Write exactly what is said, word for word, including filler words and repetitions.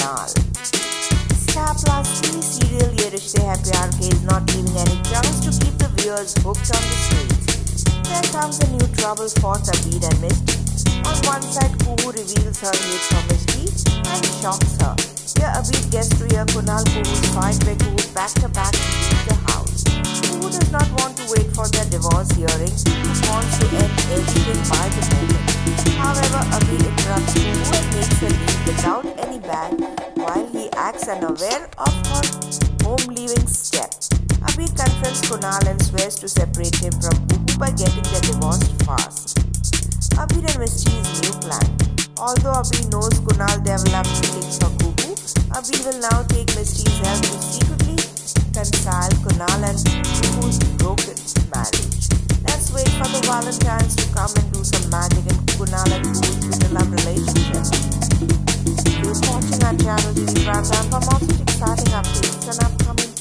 Kunal. Star Plus T V serial Ye Rishte Hai Pyar Ke is not leaving any chance to keep the viewers hooked on the streets. There comes a new trouble for Abir and Misty. On one side, Kuhu reveals her hate for Misty and shocks her. Here, Abir gets to hear Kunal Kuhu's fight where Kuhu back-to-back leaves the house. Kuhu does not want to wait for their divorce hearing. He wants to end everything by the moment. However, Abir interrupts Kuhu and makes her leave without any bag while he acts unaware of her home-leaving step. Abir confronts Kunal and swears to separate him from Kuhu by getting their divorce fast. Abir and Misty's new plan. Although Abir knows Kunal developed feelings for Kuhu, Abir will now take Misty's help to secretly reconcile Kunal and Kuhu's broken marriage. Let's wait for the Valentines to come and do some magic in Kunal and Kuhu's future love relationship. Keep watching our channel T V Prime Time for more such exciting updates and upcoming